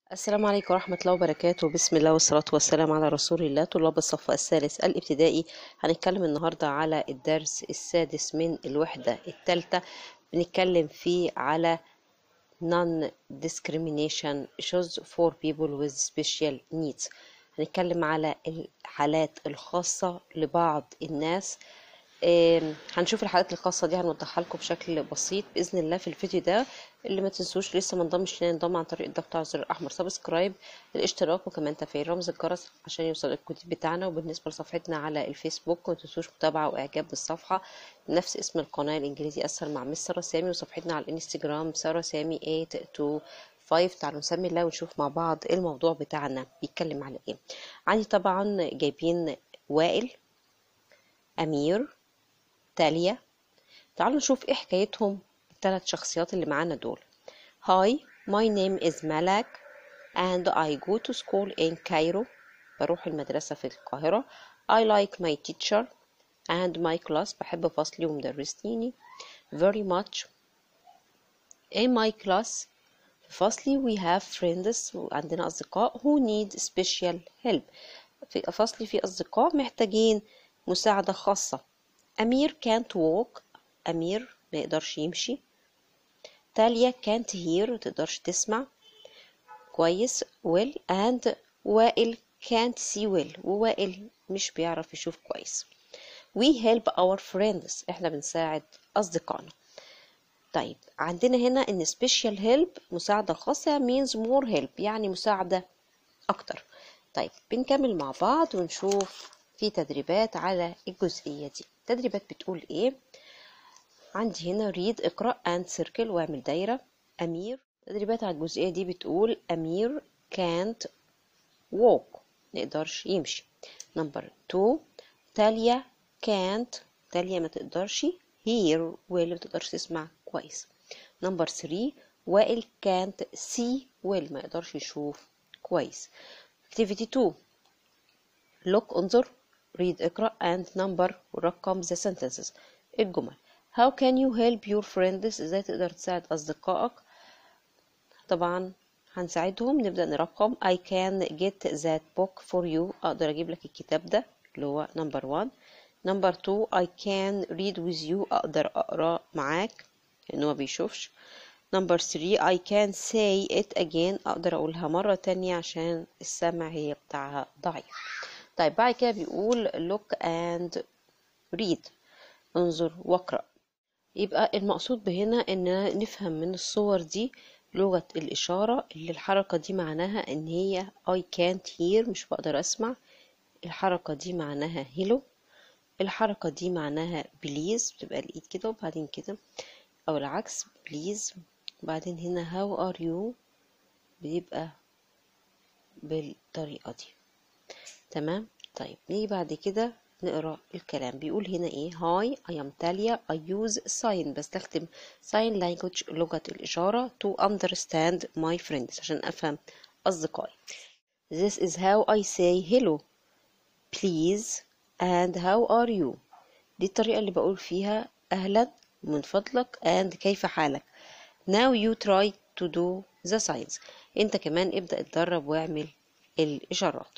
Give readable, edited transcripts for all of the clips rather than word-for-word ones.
السلام عليكم ورحمة الله وبركاته. بسم الله والصلاة والسلام على رسول الله. طلاب الصف الثالث الابتدائي، هنتكلم النهاردة على الدرس السادس من الوحدة الثالثة. بنتكلم فيه على non-discrimination issues for people with special needs. هنتكلم على الحالات الخاصة لبعض الناس. هنشوف الحالات الخاصة دي، هنوضحها لكم بشكل بسيط بإذن الله في الفيديو ده. اللي ما تنسوش لسه ما انضمش لنا ينضم عن طريق الضغط على الزر الأحمر سبسكرايب، الاشتراك، وكمان تفعيل رمز الجرس عشان يوصل الجديد بتاعنا. وبالنسبة لصفحتنا على الفيسبوك ما تنسوش متابعة وإعجاب بالصفحة بنفس اسم القناة الإنجليزي أسهل مع مس سارة سامي، وصفحتنا على الانستجرام سارة سامي 825. تعالوا نسمي الله ونشوف مع بعض الموضوع بتاعنا بيتكلم على ايه. عندي طبعا جايبين وائل، أمير، تاليا. تعالوا نشوف ايه حكايتهم الثلاث شخصيات اللي معانا دول. Hi, my name is Malak and I go to school in Cairo. بروح المدرسة في القاهرة. I like my teacher and my class. بحب فصلي ومدرسيني very much. In my class في فصلي we have friends. وعندنا أصدقاء who need special help. في فصلي في أصدقاء محتاجين مساعدة خاصة. أمير can't walk. أمير ما يقدرش يمشي. تاليا can't hear، ما تقدرش تسمع كويس well. and وائل can't see well، ووائل مش بيعرف يشوف كويس. we help our friends، احنا بنساعد أصدقائنا. طيب عندنا هنا ان special help مساعدة خاصة means more help، يعني مساعدة أكتر. طيب بنكمل مع بعض ونشوف في تدريبات على الجزئية دي. تدريبات بتقول ايه؟ عندي هنا read اقرأ and circle واعمل دايرة. أمير، تدريبات على الجزئية دي بتقول أمير can't walk، ميقدرش يمشي. نمبر 2 تاليا can't، تاليا ما تقدرش hear، واللي ما تقدرش تسمع كويس. نمبر 3 وائل can't see well، ما يقدرش يشوف كويس. activity 2 look انظر، read اقرأ and number ورقم the sentences الجمل. How can you help your friends؟ ازاي تقدر تساعد أصدقائك؟ طبعا هنساعدهم، نبدأ نرقم. I can get that book for you، أقدر أجيب لك الكتاب ده اللي هو number 1. number 2 I can read with you، أقدر أقرأ معاك لأنه ما بيشوفش. number 3 I can say it again، أقدر أقولها مرة تانية عشان السمع هي بتاعها ضعيف. طيب بعد كده بيقول look and read، انظر واقرأ. يبقى المقصود بهنا ان نفهم من الصور دي لغة الإشارة، اللي الحركة دي معناها ان هي I can't hear، مش بقدر أسمع. الحركة دي معناها hello. الحركة دي معناها please، بتبقى الإيد كده وبعدين كده، أو العكس please. وبعدين هنا how are you بيبقى بالطريقة دي. تمام. طيب نيجي بعد كده نقرأ الكلام. بيقول هنا ايه؟ Hi I am Talia I use sign، بستخدم sign language لغة الإشارة to understand my friends، عشان أفهم أصدقائي. This is how I say hello please and how are you، دي الطريقة اللي بقول فيها أهلا من فضلك and كيف حالك. Now you try to do the signs، انت كمان ابدأ اتدرب واعمل الإشارات.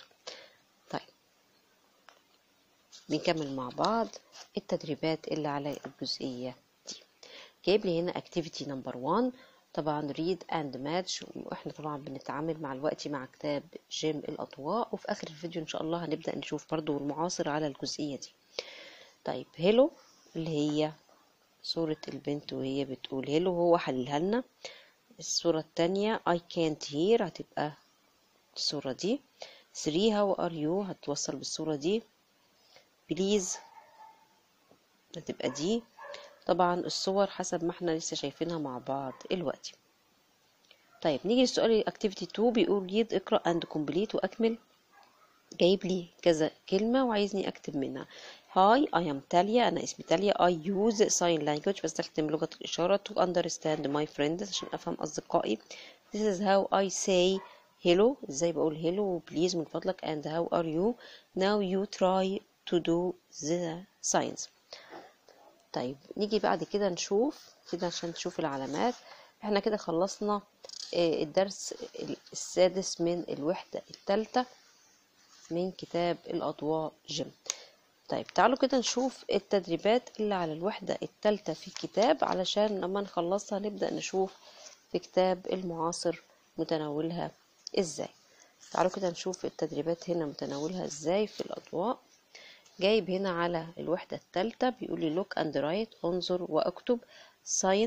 بنكمل مع بعض التدريبات اللي على الجزئية دي. جايب لي هنا activity number 1، طبعا read and match، واحنا طبعا بنتعامل مع الوقت مع كتاب جيم الأضواء، وفي آخر الفيديو إن شاء الله هنبدأ نشوف برضو المعاصر على الجزئية دي. طيب هيلو اللي هي صورة البنت وهي بتقول هيلو، هو حللها لنا. الصورة التانية I can't hear هتبقى الصورة دي. 3 how are you هتوصل بالصورة دي. بليز هتبقى دي. طبعا الصور حسب ما احنا لسه شايفينها مع بعض دلوقتي. طيب نيجي للسؤال activity 2، بيقول read اقرأ and complete وأكمل. جايب لي كذا كلمة وعايزني أكتب منها. Hi I am تاليا، أنا اسمي تاليا. I use sign language، بستخدم لغة الإشارة to understand my friends، عشان أفهم أصدقائي. This is how I say hello، إزاي بقول hello please من فضلك and how are you. Now you try to do the signs. طيب نيجي بعد كده نشوف كده عشان تشوف العلامات. احنا كده خلصنا الدرس السادس من الوحدة الثالثة من كتاب الأضواء جيم. طيب تعالوا كده نشوف التدريبات اللي على الوحدة الثالثة في الكتاب علشان لما نخلصها نبدأ نشوف في كتاب المعاصر متناولها ازاي. تعالوا كده نشوف التدريبات هنا متناولها ازاي في الأضواء. جايب هنا على الوحدة الثالثة بيقول لي look and write، انظر واكتب، sign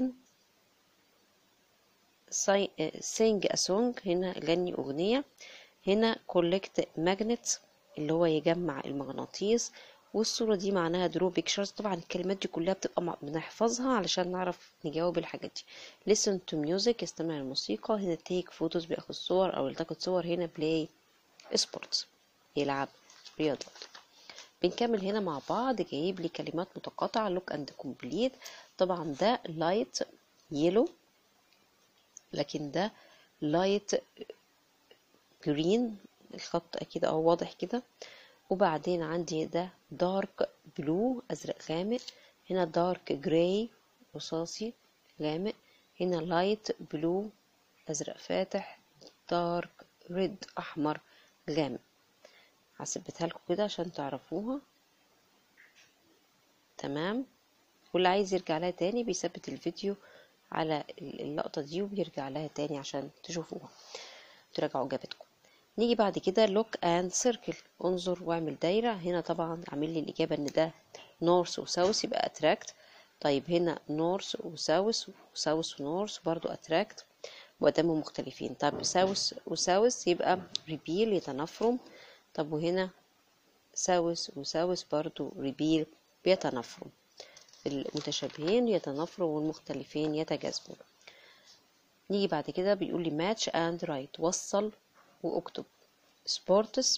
sing a song، هنا غني أغنية، هنا collect magnet اللي هو يجمع المغناطيس، والصورة دي معناها draw pictures. طبعا الكلمات دي كلها بتبقى بنحفظها علشان نعرف نجاوب الحاجات دي. listen to music، يستمع الموسيقى، هنا take photos بياخد صور أو يلتقط صور، هنا play sports يلعب رياضات. بنكمل هنا مع بعض. جايب لي كلمات متقاطعة look and complete. طبعا ده light yellow لكن ده light green، الخط اكيد او واضح كده. وبعدين عندي ده dark blue ازرق غامق، هنا dark gray رصاصي غامق، هنا light blue ازرق فاتح، dark red احمر غامق. هثبتها لكم كده عشان تعرفوها. تمام. واللي عايز يرجع لها تاني بيثبت الفيديو على اللقطة دي وبيرجع لها تاني عشان تشوفوها تراجعوا اجابتكم. نيجي بعد كده look and circle، انظر واعمل دايرة. هنا طبعا عامل لي الإجابة إن ده north وساوث يبقى attract. طيب هنا north وساوث وساوث ونورث برضو attract وقدامهم مختلفين. طب ساوث وساوث يبقى repel يتنافرم. طب وهنا ساوث وساوث برضو repel بيتنافرم. المتشابهين يتنافروا والمختلفين يتجاذبوا. نيجي بعد كده بيقول لي match and write، وصل واكتب. سبورتس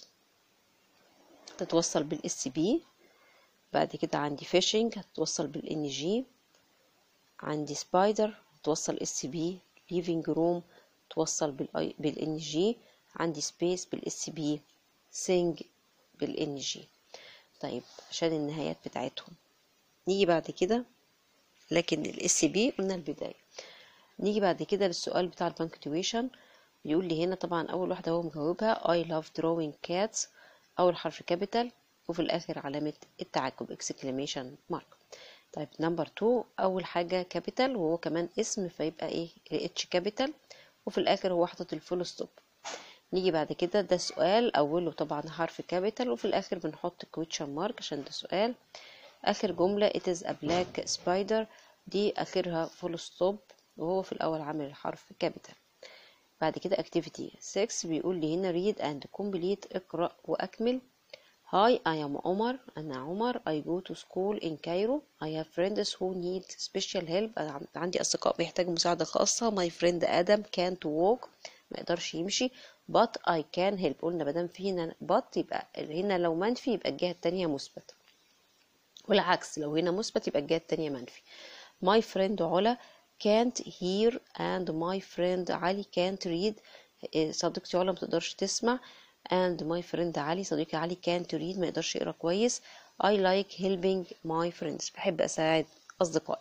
تتوصل بالاس بي. بعد كده عندي فيشنج هتتوصل بالان جي. عندي سبايدر هتوصل اس بي. ليفينج روم توصل بالان جي. عندي سبيس بالاس بي. سينج بالان جي. طيب عشان النهايات بتاعتهم نيجي بعد كده، لكن الاس بي قلنا البداية. نيجي بعد كده للسؤال بتاع البنكتويشن. بيقول لي هنا طبعا اول واحده هو مجاوبها I love drawing cats، اول حرف كابيتال وفي الاخر علامه التعجب exclamation mark. طيب نمبر 2 اول حاجه كابيتال وهو كمان اسم فيبقى ايه اتش كابيتال وفي الاخر هو حاطط الفول ستوب. نيجي بعد كده ده سؤال اوله طبعا حرف كابيتال وفي الاخر بنحط question mark عشان ده سؤال. اخر جمله it is a black spider دي اخرها فول ستوب وهو في الاول عامل الحرف كابيتال. بعد كده activity 6 بيقول لي هنا read and complete، اقرأ وأكمل. Hi I am عمر، أنا عمر. I go to school in Cairo. I have friends who need special help، أنا عندي أصدقاء بيحتاجوا مساعدة خاصة. My friend آدم can't walk، ما يقدرش يمشي. but I can help، قلنا مادام في هنا but يبقى هنا لو منفي يبقى الجهة التانية مثبت، والعكس لو هنا مثبت يبقى الجهة التانية منفي. My friend علا can't hear and my friend علي can't read، صديقتي علا متقدرش تسمع. and my friend علي صديقي علي can't read ما يقدرش يقرأ كويس. I like helping my friends، بحب أساعد أصدقائي.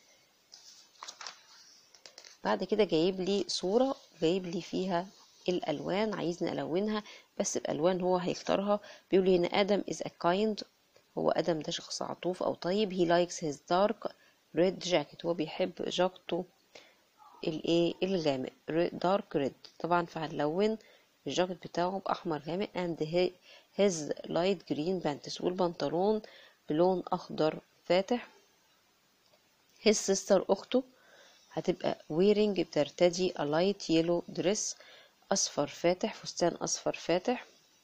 بعد كده جايب لي صورة جايب لي فيها الألوان، عايزني ألونها بس الألوان هو هيختارها. بيقول لي هنا آدم is a kind، هو آدم ده شخص عطوف أو طيب. he likes his dark red jacket، هو بيحب جاكته الايه الغامق دارك ريد طبعا، فهنلون الجاكيت بتاعه بأحمر غامق. and his light green pants، والبنطلون بلون أخضر فاتح. his sister أخته هتبقى wearing بترتدي a light yellow dress، أصفر فاتح فستان أصفر فاتح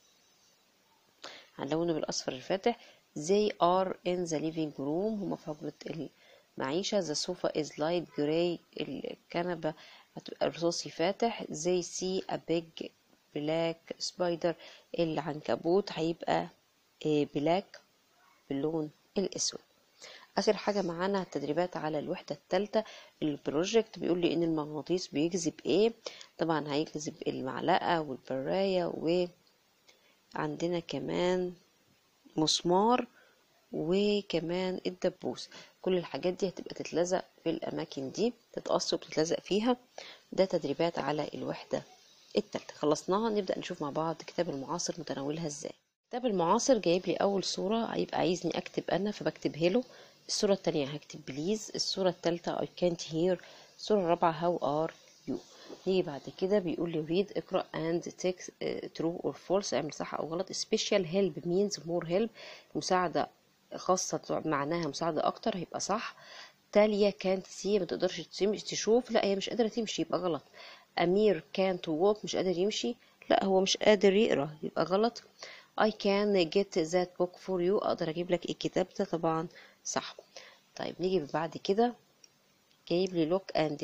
هنلونه بالأصفر الفاتح. they are in the living room، هما في حجرة المعيشة. the sofa is light gray، الكنبة هتبقى رصاصي فاتح. they see a big black spider، العنكبوت هيبقى black باللون الأسود. آخر حاجة معانا التدريبات على الوحدة الثالثة البروجكت. بيقول لي إن المغناطيس بيجذب إيه؟ طبعا هيجذب المعلقة والبراية، وعندنا كمان مسمار وكمان الدبوس. كل الحاجات دي هتبقى تتلزق في الأماكن دي، تتقص وبتتلزق فيها. ده تدريبات على الوحدة التالتة. خلصناها، نبدأ نشوف مع بعض كتاب المعاصر متناولها ازاي. كتاب المعاصر جايب لي أول صورة، هيبقى عايزني أكتب أنا فبكتب هيلو. الصورة التانية هكتب بليز. الصورة التالتة I can't hear. الصورة الرابعة how are you. نيجي بعد كده بيقول لي read اقرأ and take true or false، اعمل صح أو غلط. special help means more help، مساعدة خاصة معناها مساعدة أكتر، هيبقى صح. تاليا كانت سي، ما تقدرش تشوف، لا هي مش قادرة تمشي، يبقى غلط. أمير كانت walk، مش قادر يمشي، لا هو مش قادر يقرأ، يبقى غلط. I can get that book for you، أقدر أجيب لك الكتاب ده، طبعا صح. طيب نيجي بعد كده، جايب لي look and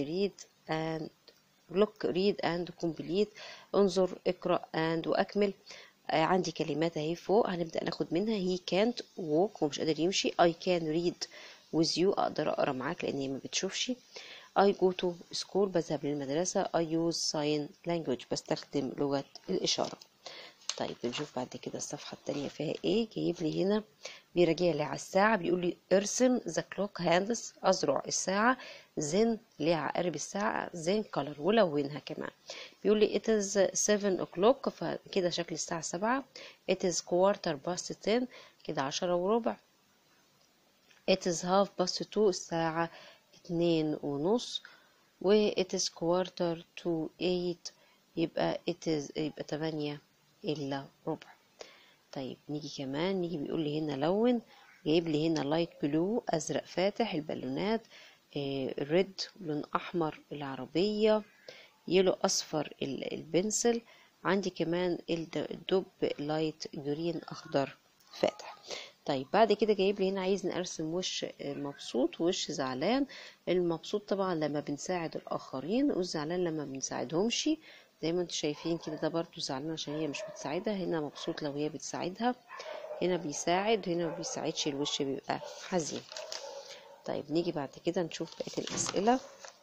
read and complete، انظر اقرأ and وأكمل. عندي كلمات اهي فوق هنبدأ ناخد منها. he can't walk، ومش قادر يمشي. I can read with you، أقدر أقرأ معاك لأن هي ما بتشوفش. I go to school، بذهب للمدرسة. I use sign language، بستخدم لغة الإشارة. طيب نشوف بعد كده الصفحة التانية فيها ايه. جايب لي هنا بيراجع لي على الساعة، بيقول لي ارسم the clock hands، أزرع الساعة. then ليه عقارب الساعة. then color، ولونها كمان. بيقول لي it is 7 o'clock، فكده شكل الساعة 7. it is quarter past 10، كده 10:15. it is half past 2، الساعة 2:30. و it is quarter to 8، يبقى يبقى 8:15. طيب نيجي كمان، نيجي بيقول لي هنا لون. جايب لي هنا لايت بلو، ازرق فاتح البالونات، ريد لون احمر العربية، يلو اصفر البنسل. عندي كمان الدب لايت جرين اخضر فاتح. طيب بعد كده جايب لي هنا عايزني ارسم وش مبسوط ووش زعلان. المبسوط طبعا لما بنساعد الاخرين، والزعلان لما بنساعدهمش. زي ما انتم شايفين كده، ده برضو زعلان عشان هي مش بتساعدها. هنا مبسوط لو هي بتساعدها، هنا بيساعد، هنا ما بيساعدش، الوش بيبقى حزين. طيب نيجي بعد كده نشوف بقية الأسئلة.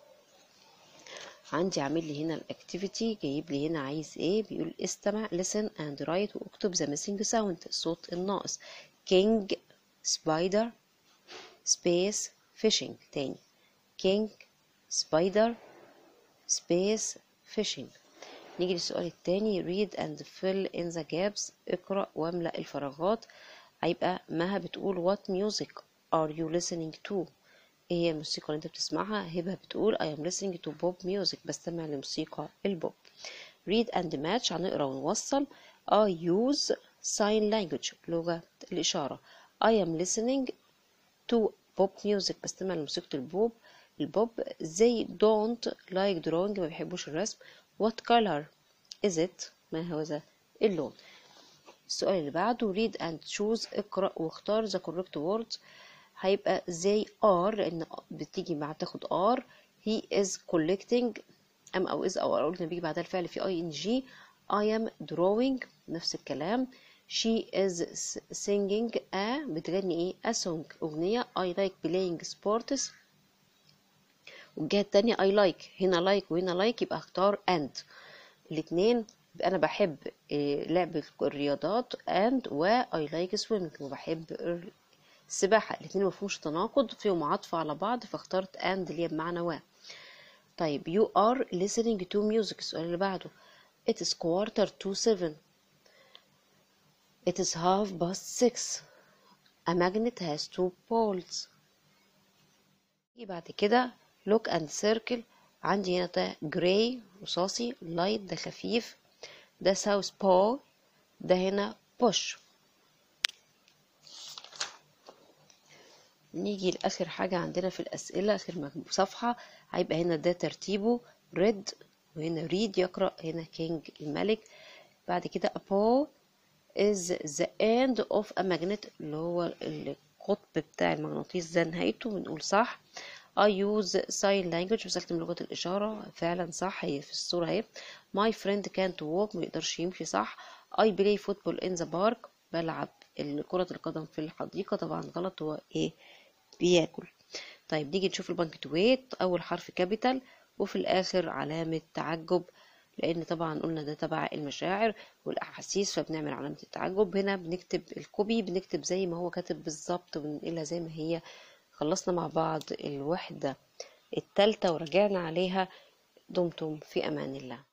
عندي عامل لي هنا الاكتيفيتي، جايب لي هنا عايز ايه. بيقول استمع listen and write، واكتب the missing sound، الصوت الناقص. king spider space fishing. تاني king spider space fishing. نيجي للسؤال التاني read and fill in the gaps، اقرأ واملأ الفراغات. هيبقى مها بتقول what music are you listening to، ايه هي الموسيقى اللي انت بتسمعها. هبة بتقول I am listening to pop music، بستمع لموسيقى البوب. read and match، هنقرأ ونوصل. I use sign language، لغة الإشارة. I am listening to pop music، بستمع لموسيقى البوب. they don't like drawing، ما بيحبوش الرسم. what color is it، ما هو ذا اللون. السؤال اللي بعده read and choose، اقرأ واختار the correct words. هيبقى they are، لأن بتيجي مع بتاخد are. he is collecting، أو is أو قلنا بيجي بعدها الفعل في ing. I am drawing، نفس الكلام. she is singing بتغني ايه a song، أغنية. I like playing sports. والجهة التانية I like، هنا like وهنا like، يبقى اختار and. الاتنين يبقى أنا بحب لعب الرياضات and و I like swimming، وبحب السباحة. الاتنين مفهومش تناقض، فيهم عطف على بعض، فاخترت and اللي هي بمعنى و. طيب you are listening to music. السؤال اللي بعده it is quarter to 7، it is half past 6، a magnet has 2 poles. يجي بعد كده look and circle. عندي هنا ده gray رصاصي، light ده خفيف، ده south pole، ده هنا push. نيجي لآخر حاجة عندنا في الأسئلة، آخر صفحة. هيبقى هنا ده ترتيبه read، وهنا read يقرأ، هنا king الملك. بعد كده a pole is the end of a magnet، اللي هو القطب بتاع المغناطيس، ده نهايته، بنقول صح. I use sign language، بستخدم لغة الإشارة، فعلا صح، هي في الصورة اهي. my friend can't walk، ما يقدرش يمشي، صح. I play football in the park، بلعب كرة القدم في الحديقة، طبعا غلط، هو ايه بياكل. طيب نيجي نشوف البنكتويت. أول حرف كابيتال، وفي الآخر علامة تعجب. لان طبعا قلنا ده تبع المشاعر والاحاسيس، فبنعمل علامة التعجب. هنا بنكتب الكوبي، بنكتب زي ما هو كاتب بالظبط وبننقلها زي ما هي. خلصنا مع بعض الوحدة التالتة ورجعنا عليها. دمتم في امان الله.